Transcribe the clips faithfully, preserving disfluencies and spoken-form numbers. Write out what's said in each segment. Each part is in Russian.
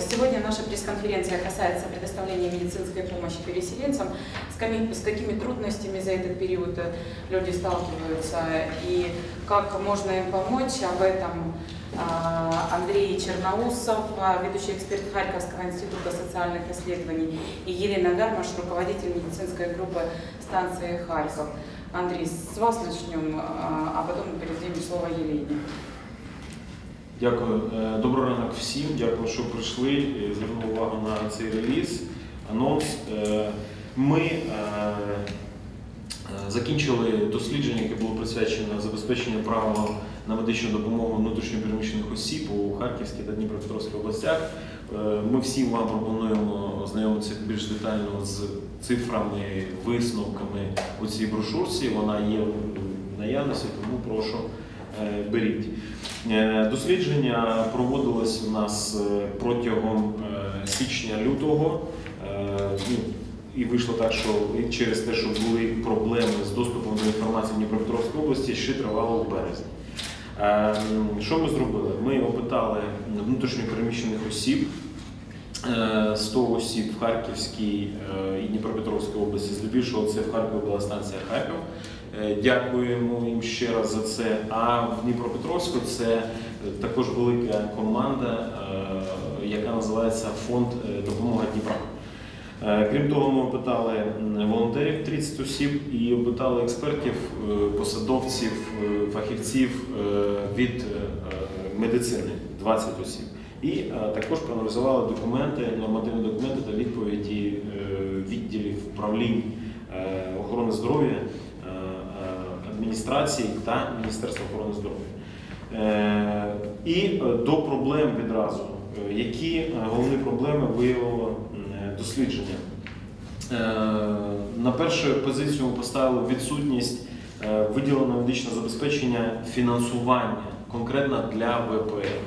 Сегодня наша пресс-конференция касается предоставления медицинской помощи переселенцам. С какими, с какими трудностями за этот период люди сталкиваются и как можно им помочь. Об этом Андрей Черноусов, ведущий эксперт Харьковского института социальных исследований, и Елена Гармаш, руководитель медицинской группы станции Харьков. Андрей, с вас начнем, а потом перейдем слово Елене. Дякую. Добрий ранок всім. Дякую, що прийшли і звернули увагу на цей реліз, анонс. Ми закінчили дослідження, яке було присвячено забезпеченню права на медичну допомогу внутрішньо переміщених осіб у Харківській та Дніпропетровській областях. Ми всім вам пропонуємо ознайомитися більш детально з цифрами, висновками у цій брошурці. Вона є в наявності, тому прошу, беріть. Дослідження проводилось у нас протягом січня-лютого. І вийшло так, що через те, що були проблеми з доступом до інформації в Дніпропетровській області, ще тривало в березні. Що ми зробили? Ми опитали внутрішньо переміщених осіб, сто осіб в Харківській і Дніпропетровській області, здебільшого це в Харкові була станція Харків. Дякуємо їм ще раз за це. А в Дніпропетровську це також велика команда, яка називається Фонд допомога Дніпра. Крім того, ми опитали волонтерів тридцять осіб і опитали експертів, посадовців, фахівців від медицини двадцять осіб. І також проаналізували документи, нормативні документи та відповіді відділів управлінь охорони здоров'я, адміністрації та Міністерства охорони здоров'я. І до проблем відразу. Які головні проблеми виявило дослідження? На першу позицію ми поставили відсутність виділеного медичного забезпечення фінансування конкретно для ВПО.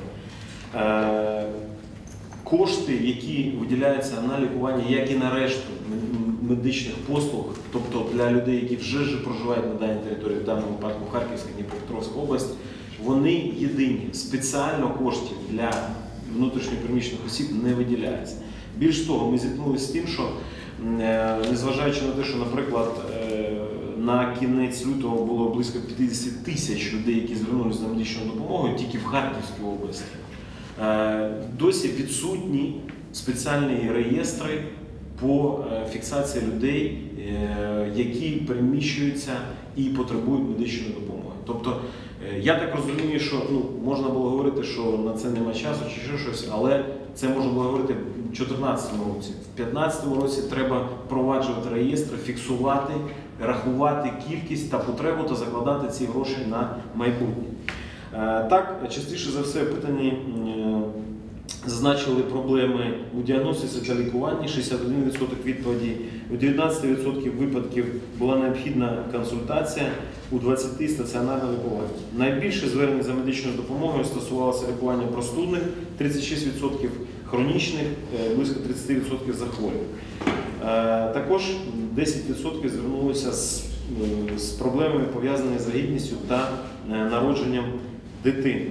Кошти, які виділяються на лікування, як і на решту медичних послуг, тобто для людей, які вже проживають на даній території, в даному випадку Харківська, Дніпропетровська область, вони єдині. Спеціально коштів для внутрішньо переміщених осіб не виділяється. Більш того, ми зіткнулися з тим, що, незважаючи на те, що, наприклад, на кінець лютого було близько п'ятдесят тисяч людей, які звернулися за медичною допомогою тільки в Харківській області, досі відсутні спеціальні реєстри по фіксації людей, які переміщуються і потребують медичної допомоги. Тобто, я так розумію, що ну, можна було говорити, що на це немає часу чи ще щось, але це можна було говорити в дві тисячі чотирнадцятому році. В дві тисячі п'ятнадцятому році треба впроваджувати реєстри, фіксувати, рахувати кількість та потребу та закладати ці гроші на майбутнє. Так, частіше за все опитані зазначили проблеми у діагностиці та лікуванні, шістдесят один відсоток відповідей, у дев'ятнадцять відсотків випадків була необхідна консультація, у двадцяти відсотків стаціонарне лікування. Найбільше звернень за медичною допомогою стосувалося лікування простудних, тридцять шість відсотків хронічних, близько тридцять відсотків захворювань. Також десять відсотків звернулося з, з проблемами, пов'язаними з вагітністю та народженням дитини.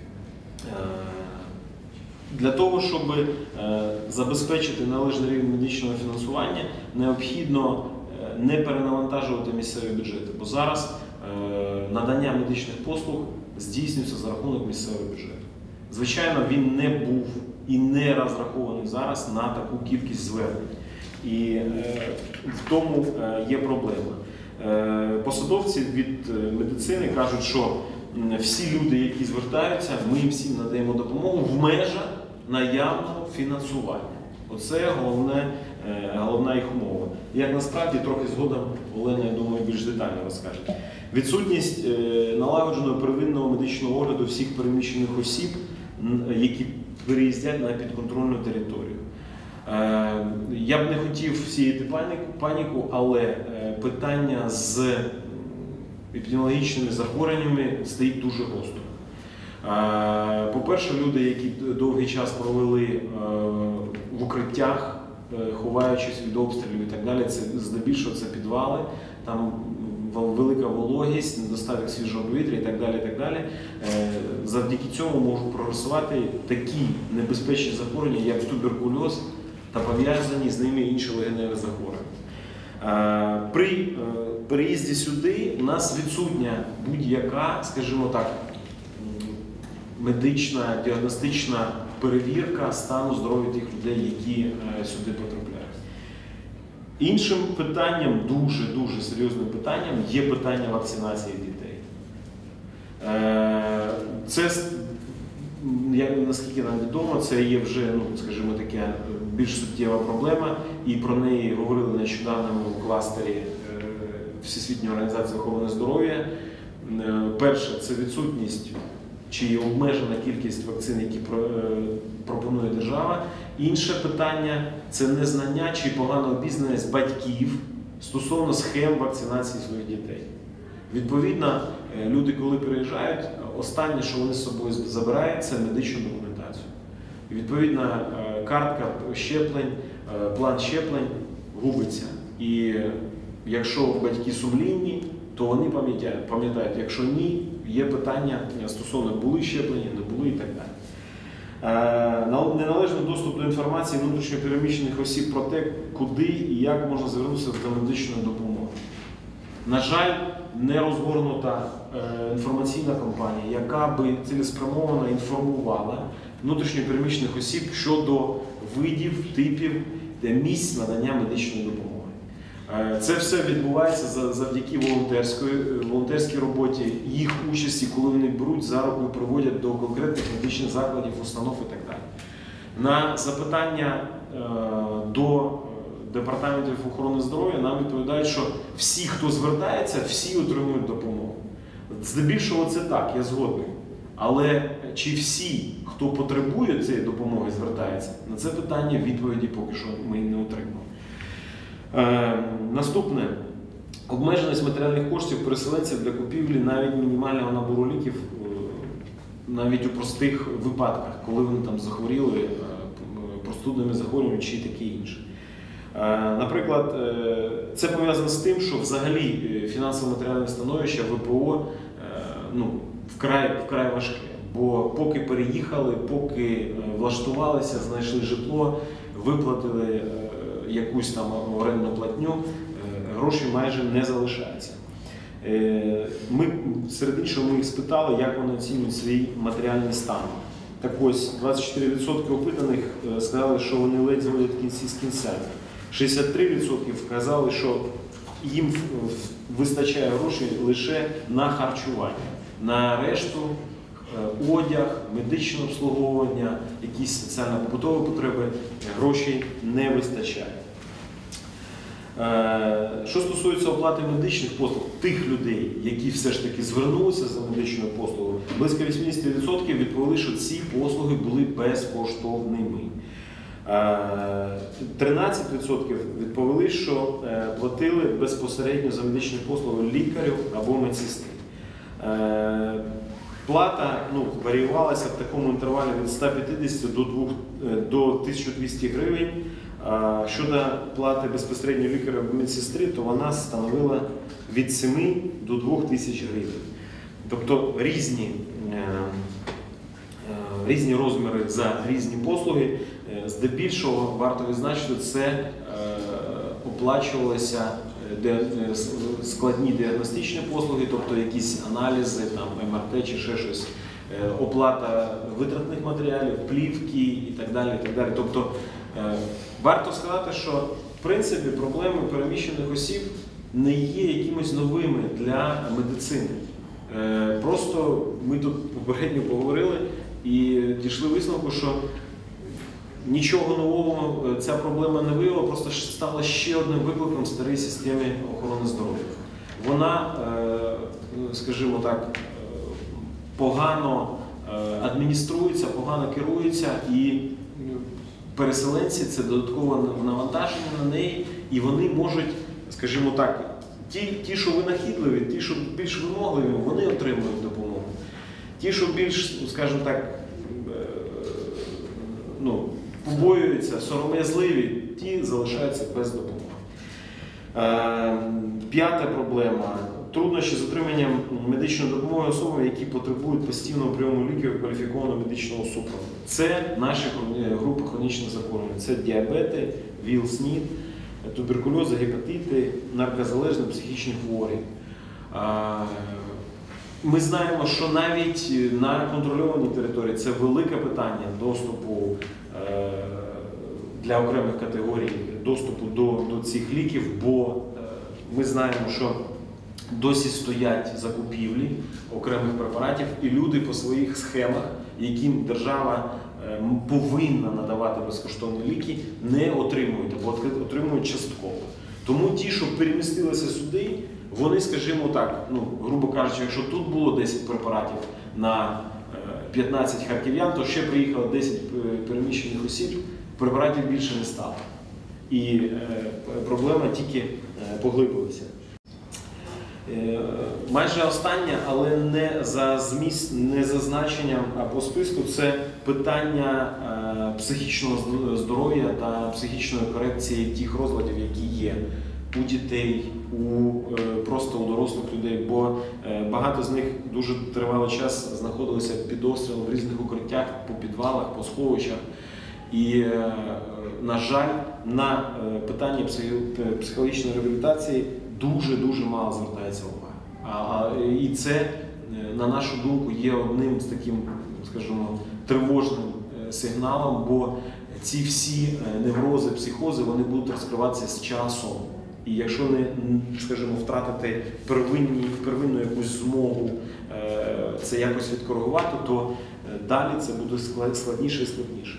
Для того, щоб забезпечити належний рівень медичного фінансування, необхідно не перенавантажувати місцеві бюджети, бо зараз надання медичних послуг здійснюється за рахунок місцевого бюджету. Звичайно, він не був і не розрахований зараз на таку кількість звернень. І в тому є проблема. Посадовці від медицини кажуть, що всі люди, які звертаються, ми їм всім надаємо допомогу в межах наявного фінансування. Оце головне, головна їх умова. Як насправді, трохи згодом Олена, я думаю, більш детально розкаже. Відсутність налагодженого первинного медичного огляду всіх переміщених осіб, які переїздять на підконтрольну територію. Я б не хотів сіяти паніку, але питання з епідеміологічними захворюваннями стоїть дуже гостро. По-перше, люди, які довгий час провели в укриттях, ховаючись від обстрілів і так далі, це здебільшого це підвали, там велика вологість, недостаток свіжого повітря і так далі, і так далі. Завдяки цьому можуть прогресувати такі небезпечні захворювання, як туберкульоз та пов'язані з ними інші легеневі захворювання. При переїзді сюди у нас відсутня будь-яка, скажімо так, медична, діагностична перевірка стану здоров'я тих людей, які сюди потрапляють. Іншим питанням, дуже-дуже серйозним питанням, є питання вакцинації дітей. Це, наскільки нам відомо, це є вже, ну, скажімо, таке більш суттєва проблема, і про неї говорили нещодавно у кластері Всесвітньої організації охорони здоров'я. Перше, це відсутність чи обмежена кількість вакцин, які пропонує держава. Інше питання – це незнання чи погана обізнаність батьків стосовно схем вакцинації своїх дітей. Відповідно, люди, коли приїжджають, останнє, що вони з собою забирають, це медичну документацію. І, відповідно, картка щеплень, план щеплень губиться. І якщо батьки сумлінні, то вони пам'ятають, пам'ятають. Якщо ні, є питання стосовно були щеплені, не були і так далі. Неналежний доступ до інформації внутрішньо переміщених осіб про те, куди і як можна звернутися до медичної допомоги. На жаль, не розгорнута інформаційна кампанія, яка би цілеспрямовано інформувала внутрішньо переміщених осіб щодо видів, типів та місць надання медичної допомоги. Це все відбувається завдяки волонтерській роботі, їх участі, коли вони беруть за руку і приводять до конкретних медичних закладів, установ і так далі. На запитання до департаментів охорони здоров'я нам відповідають, що всі, хто звертається, всі отримують допомогу. Здебільшого це так, я згодний. Але чи всі, хто потребує цієї допомоги, звертається? На це питання відповіді поки що ми не отримали. Е, наступне. Обмеженість матеріальних коштів переселенців для купівлі навіть мінімального набору ліків, навіть у простих випадках, коли вони там захворіли е, простудними захворюваннями чи таке інше. Е, наприклад, е, це пов'язано з тим, що взагалі фінансово-матеріальне становище ВПО е, ну, вкрай, вкрай важке. Бо поки переїхали, поки влаштувалися, знайшли житло, виплатили якусь там орендну платню, грошей майже не залишається. Ми, серед іншого, ми їх спитали, як вони оцінюють свій матеріальний стан. Так ось, двадцять чотири відсотки опитаних сказали, що вони ледь зводять кінці з кінцями. шістдесят три відсотки вказали, що їм вистачає грошей лише на харчування. На решту одяг, медичне обслуговування, якісь соціально-побутові потреби, грошей не вистачає. Що стосується оплати медичних послуг, тих людей, які все ж таки звернулися за медичною послугою, близько вісімдесят відсотків відповіли, що ці послуги були безкоштовними. тринадцять відсотків відповіли, що платили безпосередньо за медичні послуги лікарю або медсестри. Плата ну, варіювалася в такому інтервалі від ста п'ятдесяти до тисячі двохсот гривень. Щодо плати безпосередньо лікаря або медсестри, то вона становила від семи до двох тисяч гривень. Тобто різні, різні розміри за різні послуги. Здебільшого, варто відзначити, це оплачувалося складні діагностичні послуги, тобто якісь аналізи, там, ем ар те чи ще щось, оплата витратних матеріалів, плівки і так далі. І так далі. Тобто, варто сказати, що в принципі проблеми переміщених осіб не є якимось новими для медицини. Просто ми тут попередньо поговорили і дійшли висновку, що нічого нового ця проблема не виявила, просто стала ще одним викликом в старій системі охорони здоров'я. Вона, скажімо так, погано адмініструється, погано керується, і переселенці – це додаткове навантаження на неї, і вони можуть, скажімо так, ті, ті що винахідливі, ті, що більш вимогливі, вони отримують допомогу. Ті, що більш, скажімо так, ну, побоюються, сором'язливі, ті залишаються без допомоги. П'ята проблема. труднощі з отриманням медичної допомоги особам, які потребують постійного прийому ліків і кваліфікованого медичного супроводу. Це наші групи хронічних захворювань. Це діабети, ВІЛ-СНІД, туберкульози, гепатити, наркозалежні, психічні хворі. Ми знаємо, що навіть на контрольованій території це велике питання доступу для окремих категорій, доступу до, до цих ліків, бо ми знаємо, що досі стоять закупівлі окремих препаратів, і люди по своїх схемах, яким держава повинна надавати безкоштовні ліки, не отримують, або отримують частково. Тому ті, що перемістилися сюди, вони, скажімо так, ну, грубо кажучи, якщо тут було десять препаратів на п'ятнадцять харків'ян, то ще приїхало десять переміщених осіб, препаратів більше не стало. І е, проблема тільки е, поглибилася. Е, майже останнє, але не за зміст, не за значенням або списку, це питання е, психічного здоров'я та психічної корекції тих розладів, які є у дітей, у, е, просто у дорослих людей, бо е, багато з них дуже тривалий час знаходилися під обстрілом в різних укриттях, по підвалах, по сховищах. І, на жаль, на питання психологічної реабілітації дуже-дуже мало звертається увага. І це, на нашу думку, є одним з таким, скажімо, тривожним сигналом, бо ці всі неврози, психози, вони будуть розкриватися з часом. І якщо не, скажімо, втратити первинні, первинну якусь змогу це якось відкоригувати, то далі це буде складніше і складніше.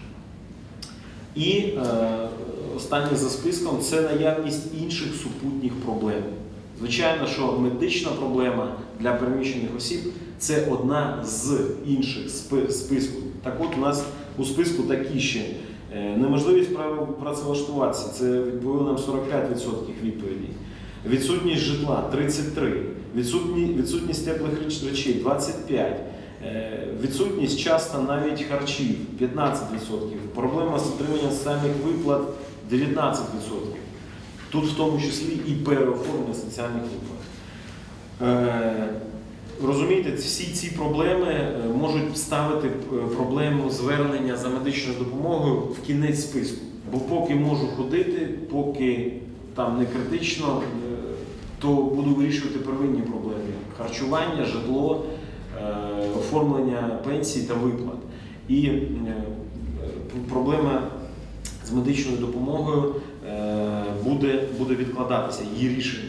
І е, останнє за списком – це наявність інших супутніх проблем. Звичайно, що медична проблема для переміщених осіб – це одна з інших списків. Так от у нас у списку такі ще е, неможливість працевлаштуватися, це відповіло нам сорок п'ять відсотків відповідей. Відсутність житла – тридцять три відсотки, відсутні, відсутність теплих речей – двадцять п'ять відсотків. Відсутність часто навіть харчів – п'ятнадцять відсотків, проблема з отриманням соціальних виплат – дев'ятнадцять відсотків. Тут в тому числі і переоформлення соціальних виплат. Е, розумієте, всі ці проблеми можуть ставити проблему звернення за медичною допомогою в кінець списку. Бо поки можу ходити, поки там не критично, то буду вирішувати первинні проблеми – харчування, житло, оформлення пенсій та виплат. І проблема з медичною допомогою буде, буде відкладатися, її рішення.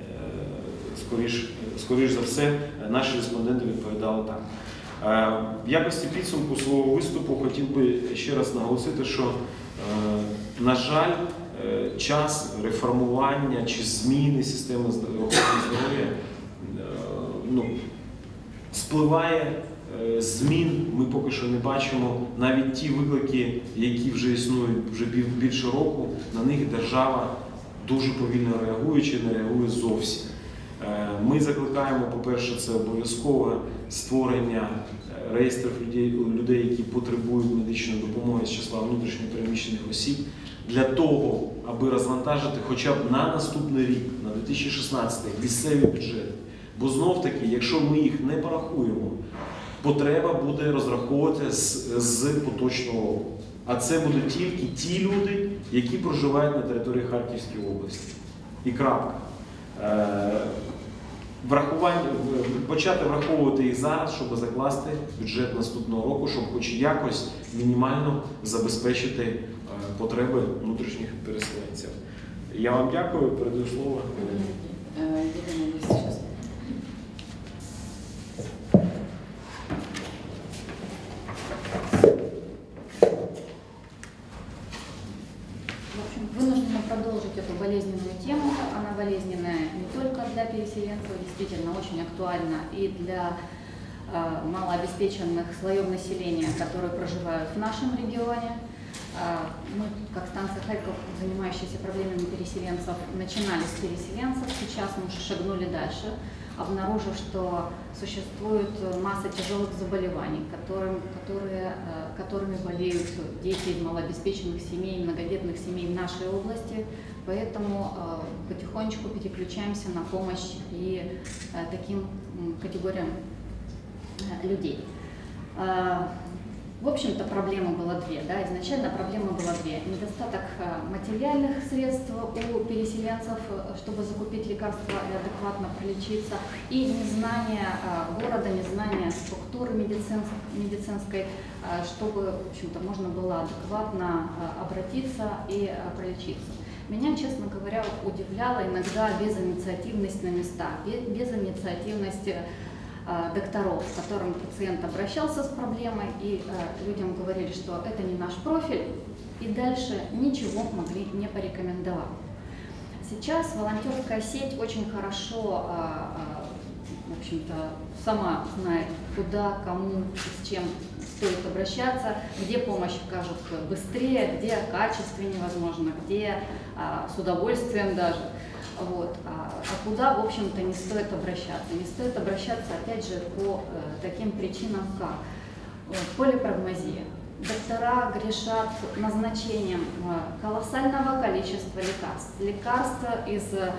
Скоріш, скоріш за все, наші респонденти відповідали так. В якості підсумку свого виступу хотів би ще раз наголосити, що, на жаль, час реформування чи зміни системи охорони здоров'я ну, спливає змін, ми поки що не бачимо. Навіть ті виклики, які вже існують вже більше року, на них держава дуже повільно реагує чи не реагує зовсім. Ми закликаємо, по-перше, це обов'язкове створення реєстрів людей, людей, які потребують медичної допомоги з числа внутрішньо переміщених осіб, для того, аби розвантажити хоча б на наступний рік, на дві тисячі шістнадцятий, місцеві бюджети. Бо знов-таки, якщо ми їх не порахуємо, потреба буде розраховувати з, з поточного року. А це будуть тільки ті люди, які проживають на території Харківської області. І крапка. Врахування, почати враховувати їх зараз, щоб закласти бюджет наступного року, щоб хоч якось мінімально забезпечити потреби внутрішніх переселенців. Я вам дякую, передаю слово. Вынуждена продолжить эту болезненную тему. Она болезненная не только для переселенцев, действительно очень актуальна и для э, малообеспеченных слоев населения, которые проживают в нашем регионе. Э, мы, как станция Харьков, занимающаяся проблемами переселенцев, начинали с переселенцев, сейчас мы уже шагнули дальше. обнаружив, что существует масса тяжелых заболеваний, которым, которые, которыми болеют дети из малообеспеченных семей, многодетных семей в нашей области. Поэтому потихонечку переключаемся на помощь и таким категориям людей. В общем-то, проблема была две. Да? Изначально проблема была две. Недостаток материальных средств у переселенцев, чтобы закупить лекарства и адекватно пролечиться, и незнание города, незнание структуры медицинской, чтобы, в общем-то, можно было адекватно обратиться и пролечиться. Меня, честно говоря, удивляла иногда безинициативность на местах, безинициативность докторов, к которым пациент обращался с проблемой, и э, людям говорили, что это не наш профиль, и дальше ничего могли не порекомендовать. Сейчас волонтерская сеть очень хорошо, э, э, в общем-то, сама знает, куда, кому, с чем стоит обращаться, где помощь окажут быстрее, где качественнее, возможно, где э, с удовольствием даже. Вот. А, а куда, в общем-то, не стоит обращаться? Не стоит обращаться, опять же, по э, таким причинам, как э, полипрагмазия. Доктора грешат назначением э, колоссального количества лекарств. Лекарств из, э,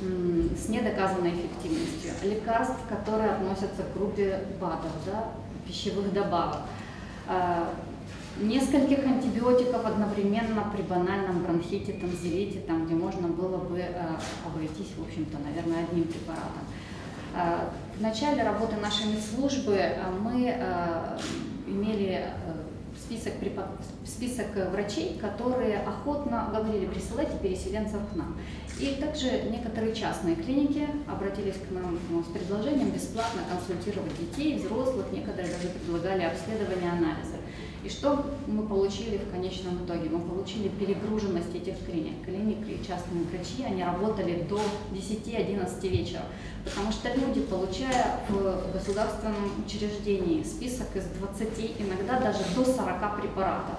с недоказанной эффективностью, лекарств, которые относятся к группе БАДов, да, пищевых добавок. Э, Нескольких антибиотиков одновременно при банальном бронхите, танзелите, там, где можно было бы э, обойтись, в общем-то, наверное, одним препаратом. Э, в начале работы нашей медслужбы э, мы э, имели э, список, список врачей, которые охотно говорили: присылайте переселенцев к нам. И также некоторые частные клиники обратились к нам ну, с предложением бесплатно консультировать детей, взрослых, некоторые даже предлагали обследование, анализы. И что мы получили в конечном итоге? Мы получили перегруженность этих клиник. Клиники и частные врачи, они работали до десяти-одиннадцати вечера, потому что люди, получая в государственном учреждении список из двадцати, иногда даже до сорока препаратов,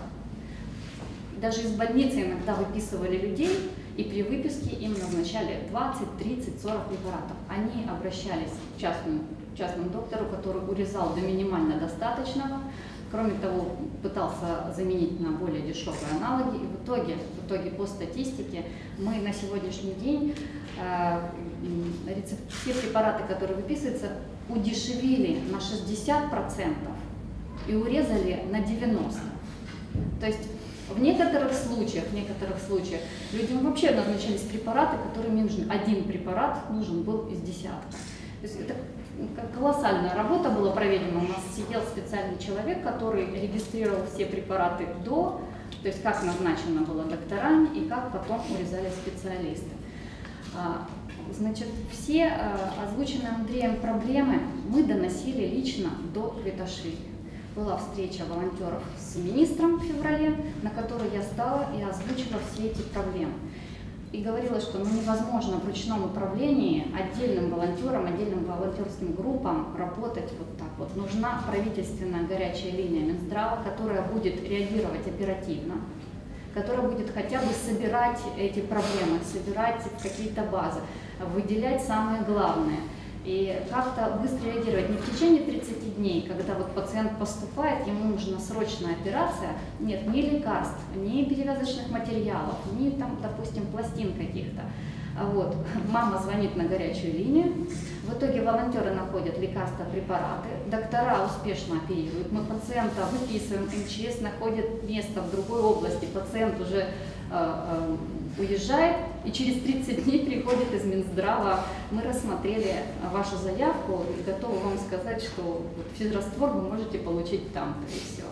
даже из больницы иногда выписывали людей, и при выписке им назначали двадцать, тридцать, сорок препаратов. Они обращались к частному, частному доктору, который урезал до минимально достаточного. Кроме того, пытался заменить на более дешевые аналоги. И в итоге, в итоге по статистике, мы на сегодняшний день э, рецепт, все препараты, которые выписываются, удешевили на шестьдесят процентов и урезали на девяносто процентов. То есть в некоторых случаях, в некоторых случаях людям вообще назначались препараты, которым нужен один препарат нужен был из десятка. То есть это колоссальная работа была проведена. У нас сидел специальный человек, который регистрировал все препараты до, то есть как назначено было докторами и как потом урезали специалисты. Значит, все озвученные Андреем проблемы мы доносили лично до Квиташвили. Была встреча волонтеров с министром в феврале, на которой я стала и озвучила все эти проблемы. И говорила, что ну, невозможно в ручном управлении отдельным волонтерам, отдельным волонтерским группам работать вот так вот. Нужна правительственная горячая линия Минздрава, которая будет реагировать оперативно, которая будет хотя бы собирать эти проблемы, собирать какие-то базы, выделять самое главное. И как-то быстро реагировать не в течение тридцати дней, когда вот пациент поступает, ему нужна срочная операция, нет ни лекарств, ни перевязочных материалов, ни там, допустим, пластин каких-то. Вот. Мама звонит на горячую линию, в итоге волонтеры находят лекарства, препараты, доктора успешно оперируют, мы пациента выписываем, эм че эс находит место в другой области, пациент уже э, э, уезжает, и через тридцать дней приходит из Минздрава: мы рассмотрели вашу заявку и готовы вам сказать, что физраствор вы можете получить там-то, и все.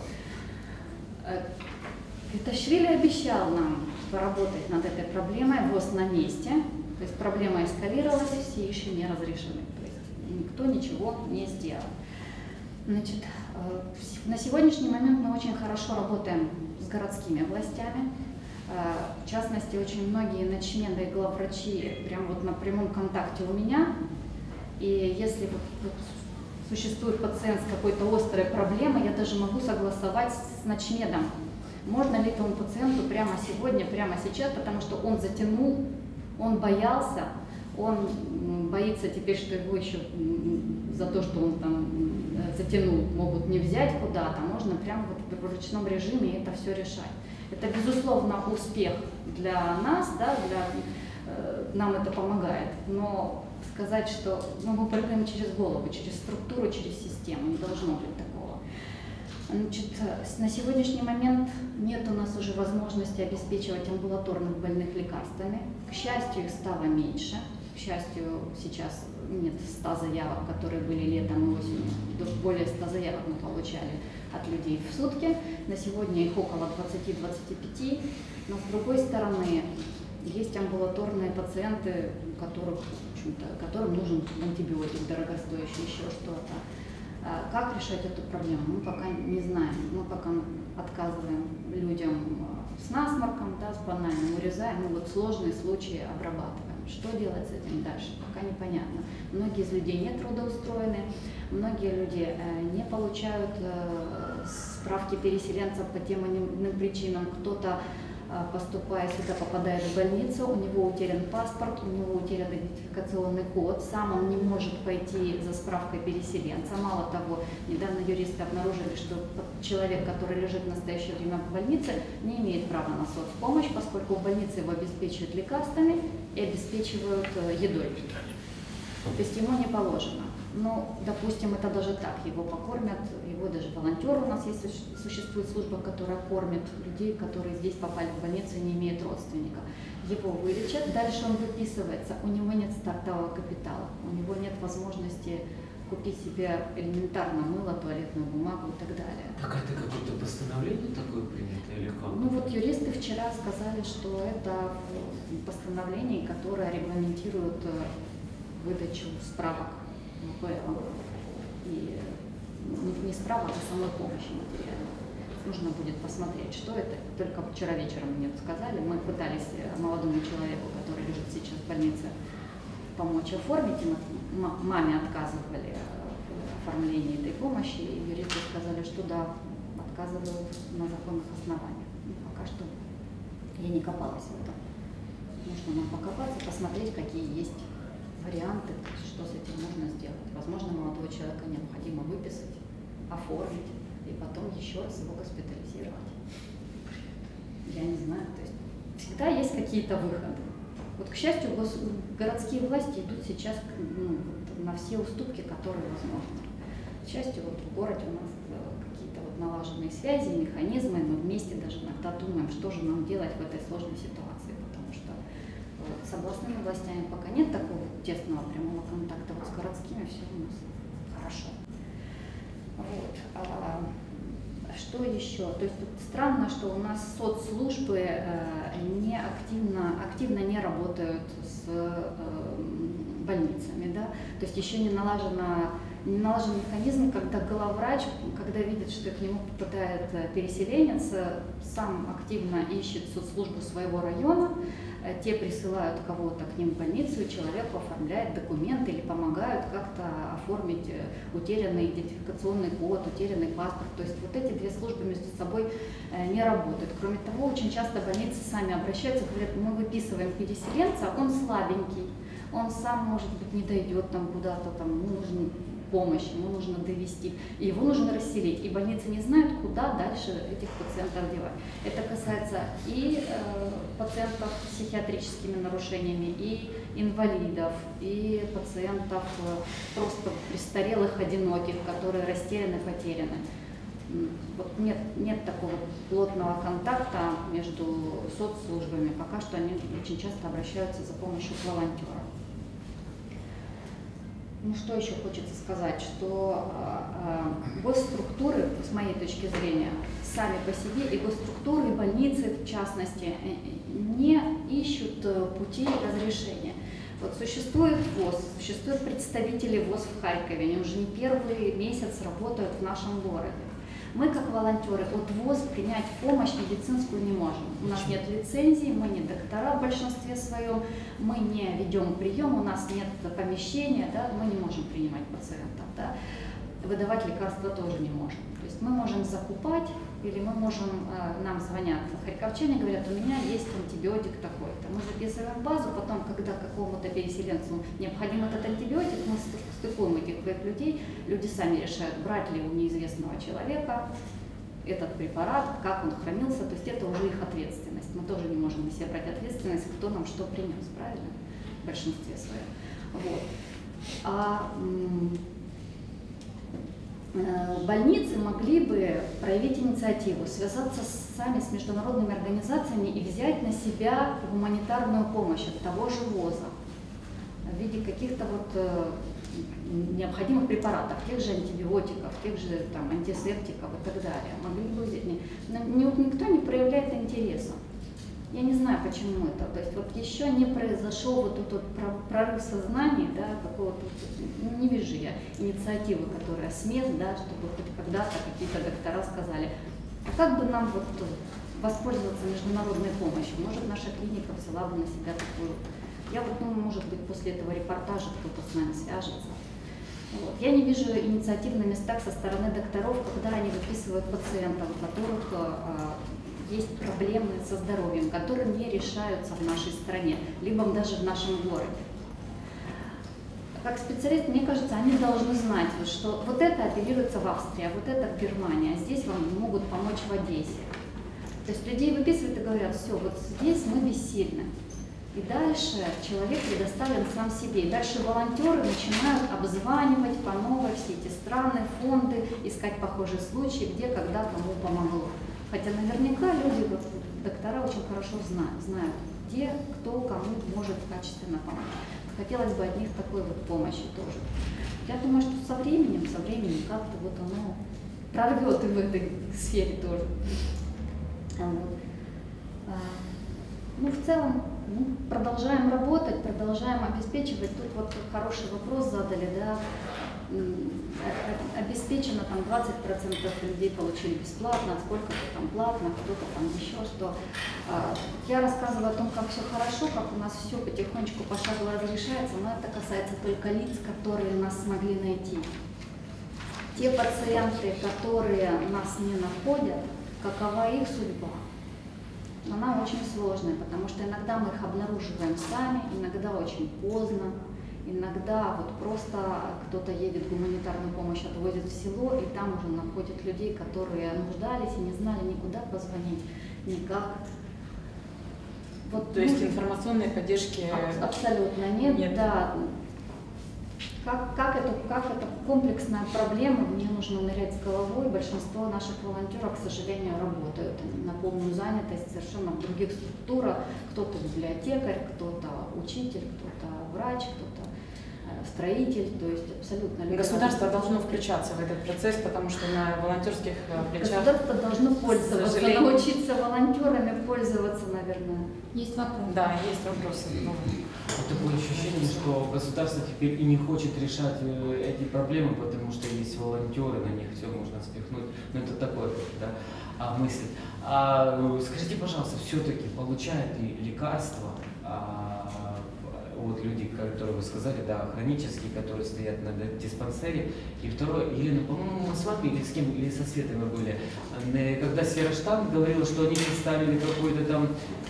Квиташвили обещал нам поработать над этой проблемой, ВОЗ на месте, то есть проблема эскалировалась, все еще не разрешены, то есть никто ничего не сделал. Значит, на сегодняшний момент мы очень хорошо работаем с городскими властями. В частности, очень многие начмены и главврачи прям вот на прямом контакте у меня. И если вот, вот существует пациент с какой-то острой проблемой, я даже могу согласовать с начмедом, можно ли этому пациенту прямо сегодня, прямо сейчас, потому что он затянул, он боялся, он боится теперь, что его еще за то, что он там затянул, могут не взять куда-то, можно прямо вот в ручном режиме это все решать. Это, безусловно, успех для нас, да, для, э, нам это помогает, но сказать, что ну, мы прыгаем через голову, через структуру, через систему, не должно быть такого. Значит, на сегодняшний момент нет у нас уже возможности обеспечивать амбулаторных больных лекарствами. К счастью, их стало меньше. К счастью, сейчас нет ста заявок, которые были летом и осенью. Более ста заявок мы получали от людей в сутки. На сегодня их около двадцати-двадцати пяти. Но с другой стороны, есть амбулаторные пациенты, которых, в общем-то, которым нужен антибиотик дорогостоящий, еще что-то. Как решать эту проблему, мы пока не знаем. Мы пока отказываем людям с насморком, да, с банальным, урезаем, ну вот сложные случаи обрабатываем. Что делать с этим дальше, пока непонятно. Многие из людей не трудоустроены, многие люди не получают справки переселенцев по тем или иным причинам. Кто-то, поступая сюда, попадает в больницу, у него утерян паспорт, у него утерян идентификационный код, сам он не может пойти за справкой переселенца. Мало того, недавно юристы обнаружили, что человек, который лежит в настоящее время в больнице, не имеет права на соцпомощь, поскольку в больнице его обеспечивают лекарствами и обеспечивают едой. То есть ему не положено. Ну, допустим, это даже так, его покормят, его даже волонтеры у нас есть, существует служба, которая кормит людей, которые здесь попали в больницу и не имеют родственника. Его вылечат, дальше он выписывается, у него нет стартового капитала, у него нет возможности купить себе элементарно мыло, туалетную бумагу и так далее. Так это какое-то постановление такое принято или как? Ну вот юристы вчера сказали, что это постановление, которое регламентирует выдачу справок и не справок, а самой помощи материальной. Нужно будет посмотреть, что это. Только вчера вечером мне сказали, мы пытались молодому человеку, который лежит сейчас в больнице, помочь оформить, и маме отказывали в оформлении этой помощи, и юристы сказали, что да, отказывают на законных основаниях. Ну, пока что я не копалась в этом. Нужно нам покопаться, посмотреть, какие есть варианты, что с этим можно сделать. Возможно, молодого человека необходимо выписать, оформить и потом еще раз его госпитализировать. Я не знаю, то есть всегда есть какие-то выходы. Вот, к счастью, гос... городские власти идут сейчас ну, на все уступки, которые возможны. К счастью, вот в городе у нас какие-то вот налаженные связи, механизмы, мы вместе даже иногда думаем, что же нам делать в этой сложной ситуации, потому что вот, с областными властями пока нет такого тесного прямого контакта, вот с городскими все у нас хорошо. Вот. А, что еще? То есть странно, что у нас соцслужбы э, не активно, активно не работают с э, больницами, да? То есть еще не налажено, не налажен механизм, когда главврач, когда видит, что к нему попадает переселенец, сам активно ищет соцслужбу своего района, те присылают кого-то к ним в больницу, и человеку оформляют документы или помогают как-то оформить утерянный идентификационный код, утерянный паспорт. То есть вот эти две службы между собой не работают. Кроме того, очень часто больницы сами обращаются, говорят, мы выписываем переселенца, он слабенький, он сам, может быть, не дойдет там куда-то, там, ему нужна помощь, ему нужно довести, и его нужно расселить. И больницы не знают, куда дальше этих пациентов девать. Это касается и э, пациентов с психиатрическими нарушениями, и инвалидов, и пациентов э, просто престарелых, одиноких, которые растеряны, потеряны. Вот нет, нет такого плотного контакта между соцслужбами. Пока что они очень часто обращаются за помощью к волонтерам. Ну, что еще хочется сказать, что э, госструктуры, с моей точки зрения, сами по себе, и госструктуры, и больницы, в частности, не ищут путей разрешения. Вот существует ВОЗ, существуют представители ВОЗ в Харькове, они уже не первый месяц работают в нашем городе. Мы, как волонтеры, от ВОЗ принять помощь медицинскую не можем. У нас нет лицензии, мы не доктора в большинстве своем, мы не ведем прием, у нас нет помещения, да, мы не можем принимать пациентов. Да. выдавать лекарства тоже не можем. То есть мы можем закупать, или мы можем, нам звонят харьковчане, говорят, у меня есть антибиотик такой-то. Мы записываем в базу, потом, когда какому-то переселенцу необходим этот антибиотик, мы стыкуем этих двух людей, люди сами решают, брать ли у неизвестного человека этот препарат, как он хранился, то есть это уже их ответственность. Мы тоже не можем на себя брать ответственность, кто нам что принес, правильно? В большинстве своем. Вот. А, больницы могли бы проявить инициативу, связаться с, сами с международными организациями и взять на себя гуманитарную помощь от того же ВОЗа в виде каких-то вот э, необходимых препаратов, тех же антибиотиков, тех же там, антисептиков и так далее. Могли бы взять. Никто не проявляет интереса. Я не знаю, почему это. То есть вот еще не произошел вот этот вот прорыв сознания, да, какого-то, не вижу я инициативы, которая с мест, да, чтобы хоть когда-то какие-то доктора сказали, а как бы нам вот воспользоваться международной помощью? Может, наша клиника взяла бы на себя такую. Я вот, ну, может быть, после этого репортажа кто-то с нами свяжется. Вот. Я не вижу инициатив на местах со стороны докторов, когда они выписывают пациентов, у которых а, есть проблемы со здоровьем, которые не решаются в нашей стране, либо даже в нашем городе. Как специалист, мне кажется, они должны знать, что вот это апеллируется в Австрии, а вот это в Германии, а здесь вам могут помочь в Одессе. То есть людей выписывают и говорят, все, вот здесь мы бессильны. И дальше человек предоставлен сам себе. И дальше волонтеры начинают обзванивать по новой все эти страны, фонды, искать похожие случаи, где, когда, кому помогло. Хотя наверняка люди, вот, доктора очень хорошо знают, знают, где, кто, кому может качественно помочь. Хотелось бы от них такой вот помощи тоже. Я думаю, что со временем, со временем как-то вот оно прорвет и в этой сфере тоже. Вот. Ну, в целом, ну, продолжаем работать, продолжаем обеспечивать. Тут вот хороший вопрос задали, да, обеспечено там двадцать процентов людей получили бесплатно, сколько-то там платно, кто-то там еще что. Я рассказываю о том, как все хорошо, как у нас все потихонечку пошагово разрешается, но это касается только лиц, которые нас смогли найти. Те пациенты, которые нас не находят, какова их судьба? Она очень сложная, потому что иногда мы их обнаруживаем сами, иногда очень поздно, иногда вот просто кто-то едет гуманитарную помощь, отвозит в село, и там уже находят людей, которые нуждались и не знали никуда позвонить, никак. Вот, То есть информационной поддержки абсолютно нет, нет. Да. Как, как, это, как это комплексная проблема, мне нужно нырять с головой. Большинство наших волонтеров, к сожалению, работают на полную занятость совершенно в других структурах. Кто-то библиотекарь, кто-то учитель, кто-то врач, кто-то строитель, то есть абсолютно... Государство должно включаться в этот процесс, потому что на волонтерских плечах... Государство должно пользоваться, научиться волонтерами пользоваться, наверное. Есть вопрос. Да, есть вопросы. Вот такое ощущение, что государство теперь и не хочет решать эти проблемы, потому что есть волонтеры, на них все можно спихнуть. Ну это такое, да, а, мысль. А, скажите, пожалуйста, все-таки получают ли лекарства а, вот люди, которые вы сказали, да, хронические, которые стоят на диспансере? И второе, Елена, по-моему, мы с вами или с кем, или со Светой мы были, когда Северштадт говорил, что они представили какой-то там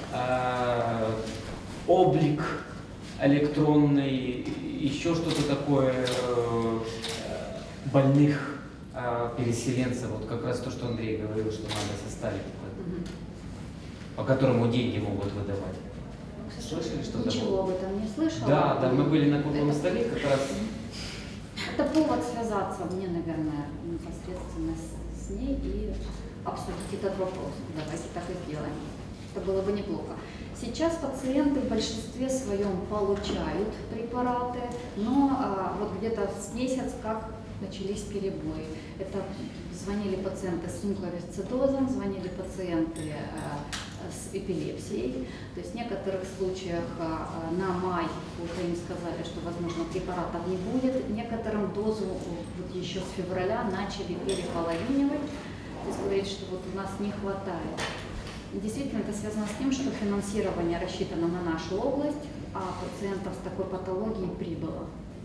а, облик электронный, еще что-то такое, э, больных э, переселенцев, вот как раз то, что Андрей говорил, что надо составить, mm-hmm. по которому деньги могут выдавать. Слышали что-то? Ничего об этом не слышала. Да, да, мы были на круглом столе как раз. Это повод связаться мне, наверное, непосредственно с, с ней и обсудить этот вопрос. Давайте так и сделаем. Это было бы неплохо. Сейчас пациенты в большинстве своем получают препараты, но а, вот где-то с месяц как начались перебои. Это звонили пациенты с муковисцидозом, звонили пациенты а, с эпилепсией. То есть в некоторых случаях а, на май уже им сказали, что, возможно, препаратов не будет. Некоторым дозу вот еще с февраля начали переполовинивать. То есть говорить, что вот у нас не хватает. Действительно, это связано с тем, что финансирование рассчитано на нашу область, а пациентов с такой патологией прибыло.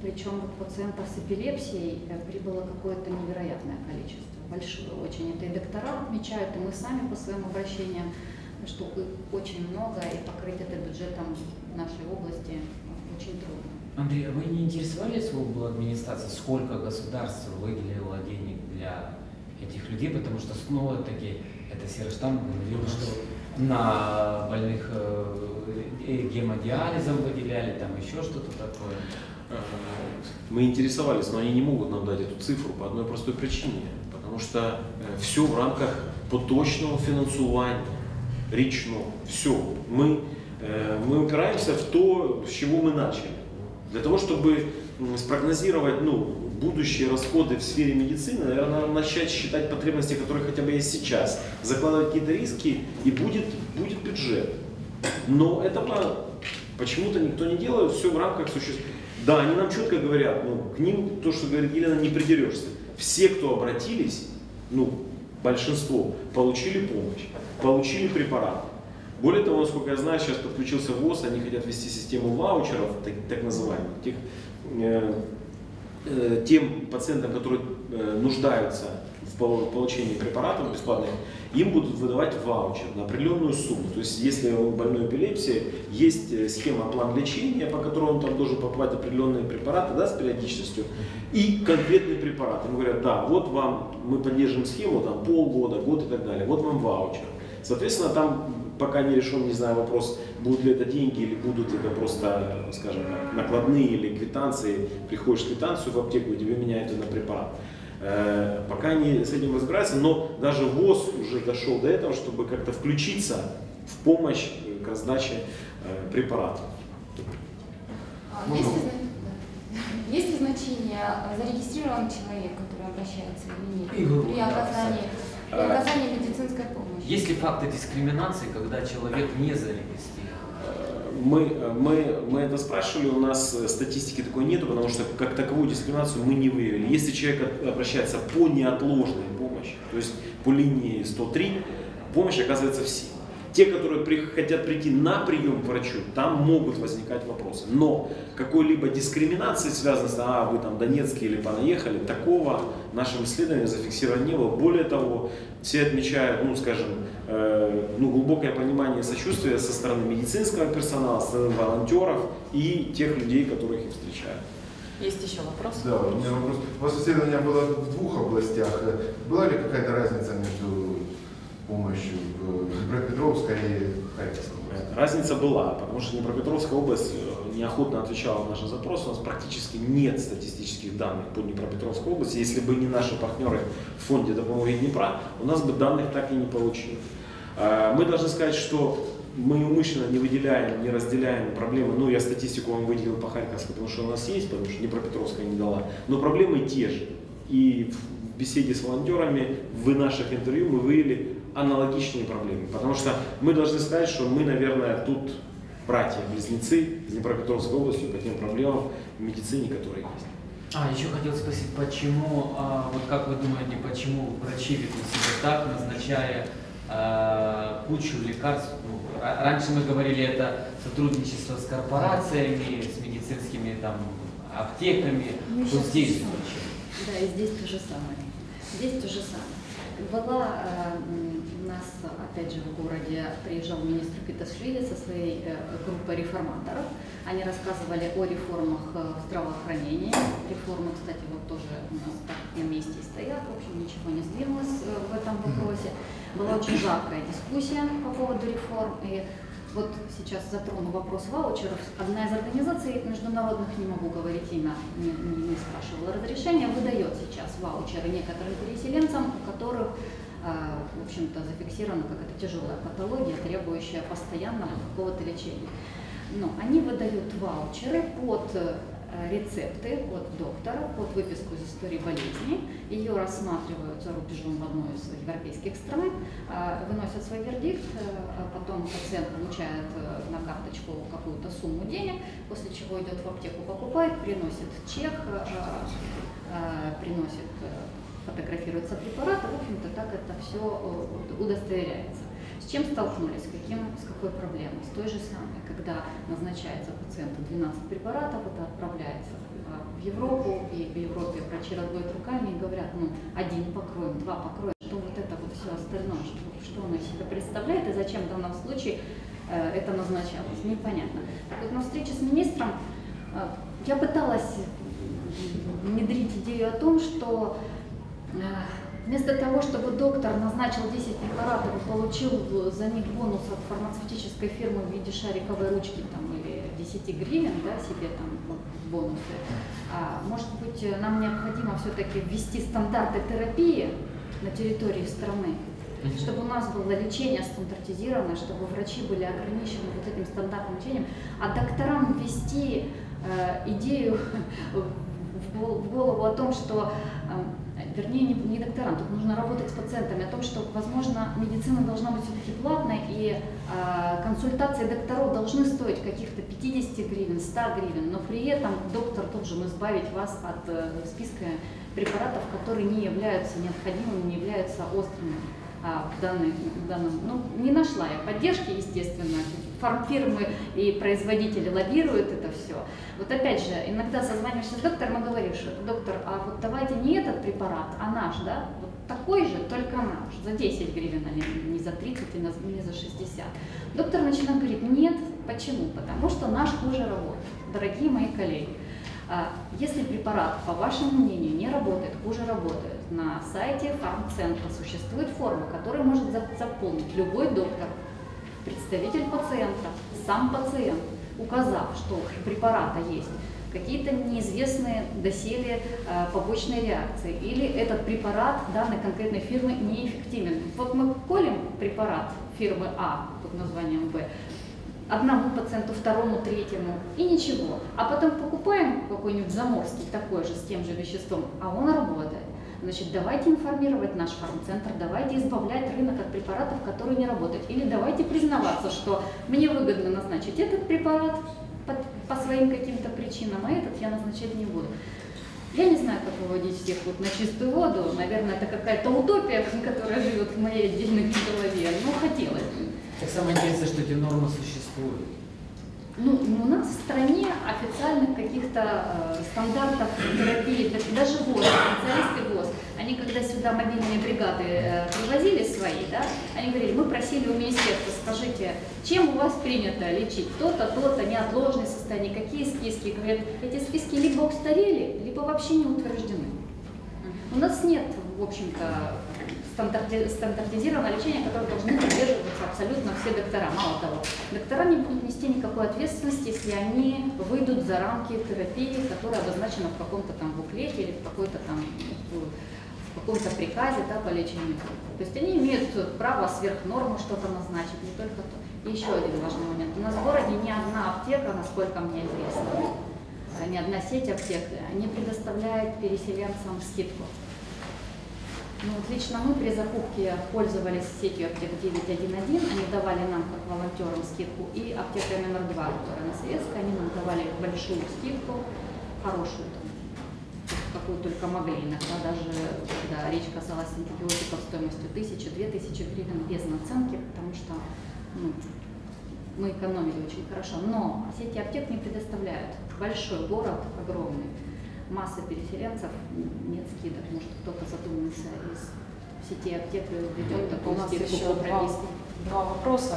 Причем пациентов с эпилепсией прибыло какое-то невероятное количество, большое очень. Это и доктора отмечают, и мы сами по своим обращениям, что очень много, и покрыть это бюджетом нашей области очень трудно. Андрей, а вы не интересовались в области администрации, сколько государство выделило денег для этих людей, потому что снова-таки это серый штамп говорил, что на больных э, гемодиализом выделяли, там еще что-то такое. Мы интересовались, но они не могут нам дать эту цифру по одной простой причине, потому что все в рамках поточного финансирования, речного, все. Мы, мы упираемся в то, с чего мы начали. Для того, чтобы спрогнозировать ну, будущие расходы в сфере медицины, наверное, надо начать считать потребности, которые хотя бы есть сейчас, закладывать какие-то риски, и будет, будет бюджет. Но это почему-то никто не делает, все в рамках существующего. Да, они нам четко говорят, ну, к ним то, что говорит Елена, не придерешься. Все, кто обратились, ну, большинство, получили помощь, получили препараты. Более того, насколько я знаю, сейчас подключился ВОЗ, они хотят ввести систему ваучеров, так, так называемых, тех, э, э, тем пациентам, которые э, нуждаются в получении препаратов бесплатных, им будут выдавать ваучер на определенную сумму. То есть, если у больной эпилепсии есть схема, план лечения, по которому он там должен покупать определенные препараты, да, с периодичностью, и конкретный препарат. Ему говорят, да, вот вам, мы поддержим схему, там, полгода, год и так далее, вот вам ваучер. Соответственно, там пока не решен, не знаю, вопрос, будут ли это деньги или будут это просто, скажем так, накладные или квитанции. Приходишь с квитанцию в аптеку, и тебе меняют на препарат. Пока они с этим разбираются, но даже ВОЗ уже дошел до этого, чтобы как-то включиться в помощь к раздаче препаратов. Есть ли, есть ли значение, зарегистрирован человек, который обращается или нет, при оказании, при оказании медицинской помощи? Есть ли факты дискриминации, когда человек не зарегистрирован? Мы, мы, мы это спрашивали, у нас статистики такой нету, потому что как таковую дискриминацию мы не выявили. Если человек обращается по неотложной помощи, то есть по линии сто три, помощь оказывается всем. Те, которые при, хотят прийти на прием к врачу, там могут возникать вопросы. Но какой-либо дискриминации, связанной с, а, вы там Донецкий или понаехали, такого в нашем исследовании зафиксировано не было. Более того, все отмечают, ну, скажем, э, ну, глубокое понимание и сочувствие со стороны медицинского персонала, со стороны волонтеров и тех людей, которых их встречают. Есть еще вопрос? Да, у меня вопрос. У вас исследование было в двух областях. Была ли какая-то разница между помощью в Днепропетровской и Харьковской области? Разница была, потому что Днепропетровская область неохотно отвечала на наши запросы. У нас практически нет статистических данных по Днепропетровской области. Если бы не наши партнеры в фонде допомоги Днепра, у нас бы данных так и не получилось. Мы должны сказать, что мы умышленно не выделяем, не разделяем проблемы. Ну, я статистику вам выделил по Харьковской, потому что у нас есть, потому что Днепропетровская не дала. Но проблемы те же. И в беседе с волонтерами, в наших интервью мы выявили аналогичные проблемы. Потому что мы должны сказать, что мы, наверное, тут братья-близнецы с Днепропетровской областью по тем проблемам в медицине, которые есть. А, еще хотел спросить, почему, а, вот как вы думаете, почему врачи ведут себя так, назначая а, кучу лекарств? Ну, раньше мы говорили, это сотрудничество с корпорациями, с медицинскими там аптеками, Ну, вот здесь. Да, и здесь то же самое. Здесь то же самое. Была э, у нас, опять же, в городе приезжал министр Квиташвили со своей э, группой реформаторов. Они рассказывали о реформах э, в здравоохранении. Реформы, кстати, вот тоже у нас так на месте стоят. В общем, ничего не сдвинулось э, в этом вопросе. Была очень жаркая дискуссия по поводу реформ. И вот сейчас затрону вопрос ваучеров. Одна из организаций международных, не могу говорить имя, не, не, не спрашивала разрешения, выдает сейчас ваучеры некоторым переселенцам, у которых, э, в общем-то, зафиксирована какая-то тяжелая патология, требующая постоянного какого-то лечения. Но они выдают ваучеры под э, рецепты от доктора, под выписку из истории болезни. Ее рассматривают за рубежом в одной из европейских стран, выносят свой вердикт, потом пациент получает на карточку какую-то сумму денег, после чего идет в аптеку, покупает, приносит чек, приносит, фотографируется препарат, в общем-то так это все удостоверяется. С чем столкнулись, каким, с какой такой проблемой, с той же самой, когда назначается пациенту двенадцать препаратов, это отправляется в Европу, и в Европе врачи разводят руками и говорят, ну, один покроем, два покроем, что вот это вот все остальное, что, что оно из себя представляет и зачем в данном случае э, это назначалось, непонятно. Так вот, на встрече с министром э, я пыталась внедрить идею о том, что э, вместо того, чтобы доктор назначил десять препаратов и получил за них бонус от фармацевтической фирмы в виде шариковой ручки там, или десяти гривен, да, себе там бонусы, а, может быть, нам необходимо все-таки ввести стандарты терапии на территории страны, чтобы у нас было лечение стандартизированное, чтобы врачи были ограничены вот этим стандартным лечением, а докторам ввести э, идею в голову о том, что э, вернее, не, не докторам, тут нужно работать с пациентами, о том, что, возможно, медицина должна быть все-таки платной, и э, консультации докторов должны стоить каких-то пятьдесят гривен, сто гривен, но при этом доктор должен избавить вас от э, списка препаратов, которые не являются необходимыми, не являются острыми. А в, данной, в данном, ну, не нашла я поддержки, естественно, фармфирмы и производители лоббируют это все. Вот опять же, иногда созваниваешься с доктором и говоришь, доктор, а вот давайте не этот препарат, а наш, да, вот такой же, только наш, за десять гривен, а не за тридцать, не за шестьдесят. Доктор начинает говорить, нет, почему? Потому что наш хуже работает, дорогие мои коллеги. Если препарат, по вашему мнению, не работает, хуже работает, на сайте фармцентра существует форма, которую может заполнить любой доктор, представитель пациента, сам пациент, указав, что у препарата есть какие-то неизвестные доселе побочные реакции, или этот препарат данной конкретной фирмы неэффективен. Вот мы колем препарат фирмы А под названием Б, одному пациенту, второму, третьему, и ничего. А потом покупаем какой-нибудь заморский такой же, с тем же веществом, а он работает. Значит, давайте информировать наш фармцентр, давайте избавлять рынок от препаратов, которые не работают. Или давайте признаваться, что мне выгодно назначить этот препарат по, по своим каким-то причинам, а этот я назначать не буду. Я не знаю, как выводить всех вот на чистую воду. Наверное, это какая-то утопия, которая живет в моей отдельной голове, но хотелось бы. Так самое интересное, что эти нормы существуют. Ну, у нас в стране официальных каких-то э, стандартов терапии, даже ВОЗ, специалисты ВОЗ, они когда сюда мобильные бригады э, привозили свои, да, они говорили, мы просили у министерства, скажите, чем у вас принято лечить то-то, то-то, неотложные состояния, какие списки? Говорят, эти списки либо устарели, либо вообще не утверждены. У нас нет, в общем-то, стандартизированное лечение, которое должны придерживаться абсолютно все доктора. Мало того, доктора не будут нести никакой ответственности, если они выйдут за рамки терапии, которая обозначена в каком-то там буклете или в какой-то там в каком-то приказе, да, по лечению. То есть они имеют право сверх нормы что-то назначить, не только то. И еще один важный момент. У нас в городе ни одна аптека, насколько мне известно, ни одна сеть аптек не предоставляет переселенцам скидку. Ну, вот лично мы при закупке пользовались сетью аптек девять один один, они давали нам как волонтерам скидку, и аптека номер два, которая на Советской, они нам давали большую скидку, хорошую, там, какую только могли, иногда даже, когда речь касалась антибиотиков стоимостью тысячи-две тысячи гривен без наценки, потому что ну, мы экономили очень хорошо, но сети аптек не предоставляют, большой город, огромный. Масса переселенцев, нет скидок, может кто-то задумался из сети аптек и введет такую скидку. У нас еще два, два вопроса.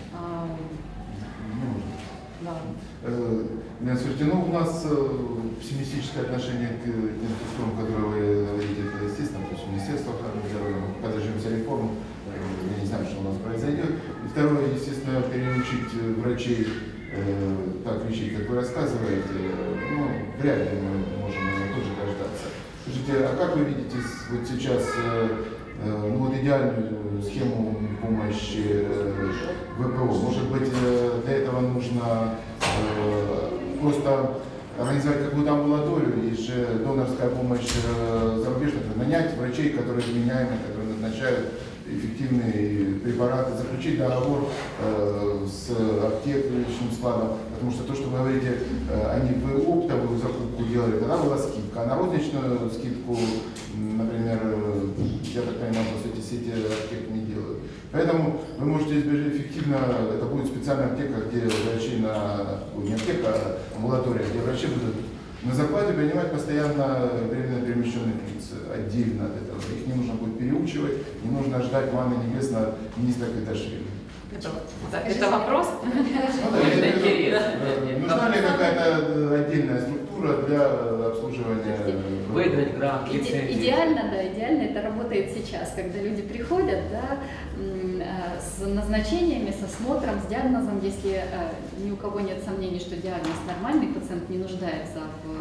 Да. Лена Свердина, у нас пессимистическое отношение к тем структурам, которые вы говорите, это естественно, то есть Министерство охраны здоровья, мы подождемся реформу, я не знаю, что у нас произойдет. И второе, естественно, переучить врачей э, так лечить, как вы рассказываете, ну, вряд ли мы можем этого тоже дождаться. Скажите, а как вы видите вот сейчас э, э, ну, вот идеальную схему помощи э, ВПО? Может быть, э, для этого нужно э, просто организовать какую-то амбулаторию, и же донорская помощь э, зарубежных, нанять врачей, которые вменяемы, которые назначают эффективные препараты, заключить договор э, с аптечным складом, потому что то, что вы говорите, э, они в оптовую закупку делали, тогда была скидка, а на розничную скидку, например, э, я так понимаю, что эти сети аптек не делают. Поэтому вы можете избежать эффективно, это будет специальная аптека, где врачи на, не аптека, а амбулатория, где врачи будут на зарплате принимать постоянно временно перемещенных лиц, отдельно от этого. Их не нужно будет переучивать, не нужно ждать манны небесной от министра Квиташвили. Это, это вопрос? Ну, да, это это, нужна ли какая-то отдельная структура для обслуживания? Выиграть грант, Иде, лицензию. идеально, да, идеально это работает сейчас, когда люди приходят, да, с назначениями, с осмотром, с диагнозом, если ни у кого нет сомнений, что диагноз нормальный, пациент не нуждается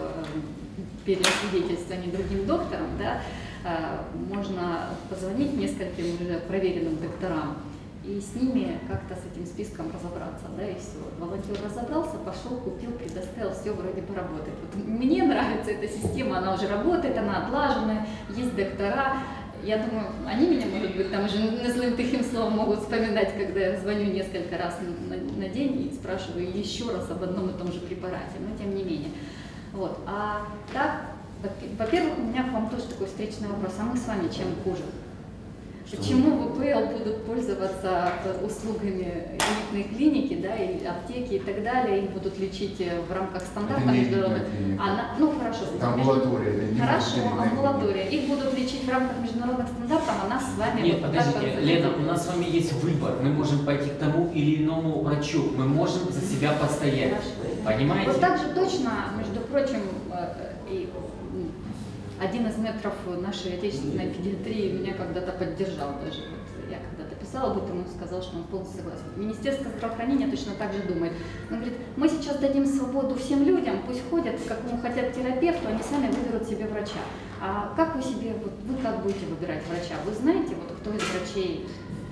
в переосвидетельствовании другим доктором, да, можно позвонить нескольким уже проверенным докторам и с ними как-то с этим списком разобраться, да, и все. Волонтер разобрался, пошел, купил, предоставил, все вроде бы работает. Вот мне нравится эта система, она уже работает, она отлаженная, есть доктора. Я думаю, они меня, может быть, там уже назлым тихим словом могут вспоминать, когда я звоню несколько раз на, на день и спрашиваю еще раз об одном и том же препарате, но тем не менее. Вот. А так, во-первых, у меня к вам тоже такой встречный вопрос, а мы с вами чем хуже? Почему ВПЛ будут пользоваться услугами элитной клиники, да, и аптеки и так далее, их будут лечить в рамках стандарта международных? Она, ну хорошо, амбулатория, это хорошо, амбулатория. Их будут лечить в рамках международных стандартов, а нас с вами... Нет, вот подождите, Лена, у нас с вами есть выбор. Мы можем пойти к тому или иному врачу. Мы можем за себя постоять. Хорошо. Понимаете? Вот так же точно, между прочим, и один из метров нашей отечественной педиатрии меня когда-то поддержал даже. Вот я когда-то писала об этом, он сказал, что он полностью согласен. Министерство здравоохранения точно так же думает. Он говорит, мы сейчас дадим свободу всем людям, пусть ходят, к какому хотят терапевту, они сами выберут себе врача. А как вы себе, вот, вы как будете выбирать врача? Вы знаете, вот кто из врачей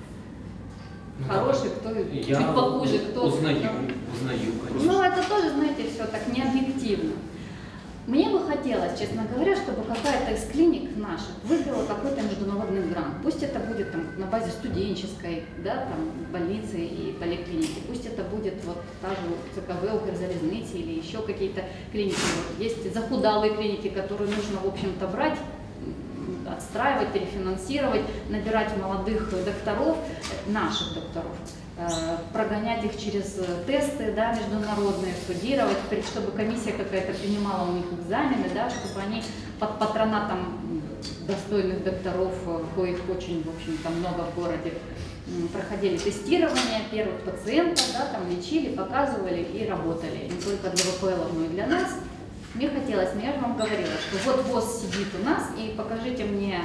хороший, кто я чуть похуже, кто... Узнаю, узнаю, конечно. Ну, это тоже, знаете, все так не объективно. Мне бы хотелось, честно говоря, чтобы какая-то из клиник наших выиграла какой-то международный грант. Пусть это будет там, на базе студенческой, да, там, больницы и поликлиники. Пусть это будет вот та же ЦКВ, Укрзалезницы или еще какие-то клиники. Вот есть захудалые клиники, которые нужно, в общем-то, брать, отстраивать, перефинансировать, набирать молодых докторов, наших докторов, прогонять их через тесты, да, международные, студировать, чтобы комиссия какая-то принимала у них экзамены, да, чтобы они под патронатом достойных докторов, коих очень, в общем-то, много в городе, проходили тестирование первых пациентов, да, там лечили, показывали и работали. Не только для ВПЛ, но и для нас. Мне хотелось, но я же вам говорила, что вот ВОЗ сидит у нас, и покажите мне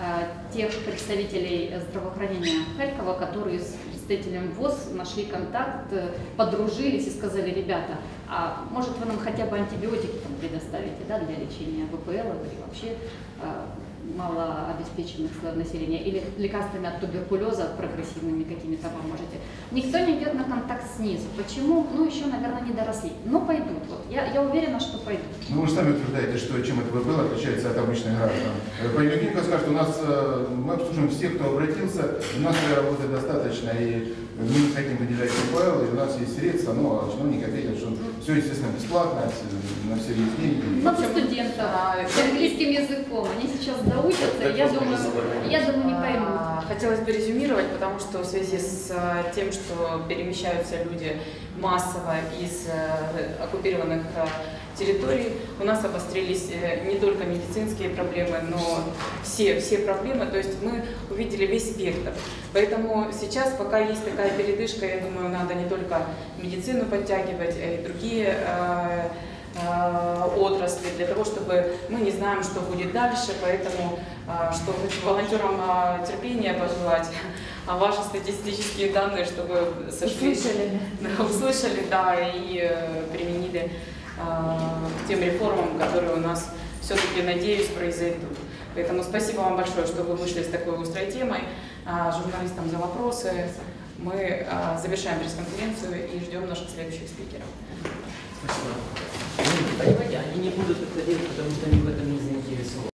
э, тех представителей здравоохранения Харькова, которые с представителем ВОЗ нашли контакт, э, подружились и сказали, ребята, а может вы нам хотя бы антибиотики там предоставите, да, для лечения ВПЛ или вообще э, малообеспеченных слоев населения, или лекарствами от туберкулеза прогрессивными какими-то поможете. Никто не идет на контакт снизу. Почему? Ну, еще, наверное, не доросли. Но пойдут. Вот. Я, я уверена, что пойдут. Ну, вы же сами утверждаете, что чем это ВПЛ отличается от обычных граждан. Поликлиника скажет, у нас мы обслуживаем всех, кто обратился, у нас работы достаточно, и мы не хотим выделять ВПЛ, и у нас есть средства, но чиновники ответят, что все, естественно, бесплатно, на все есть деньги. Много студентов с английским языком, они сейчас доучатся, я думаю, я думаю, не поймут. Хотелось бы резюмировать, потому что в связи с тем, что перемещаются люди массово из оккупированных территорий, у нас обострились не только медицинские проблемы, но все, все проблемы, то есть мы увидели весь спектр. Поэтому сейчас, пока есть такая передышка, я думаю, надо не только медицину подтягивать, а и другие э, э, отрасли, для того, чтобы мы не знаем, что будет дальше, поэтому э, что хочу волонтерам э, терпения пожелать, а ваши статистические данные, чтобы сошли, услышали, да, услышали, да, и э, применили к тем реформам, которые у нас все-таки, надеюсь, произойдут. Поэтому спасибо вам большое, что вы вышли с такой острой темой. Журналистам за вопросы. Мы завершаем пресс-конференцию и ждем наших следующих спикеров. Спасибо. Понимаете, они не будут это делать, потому что они в этом не заинтересованы.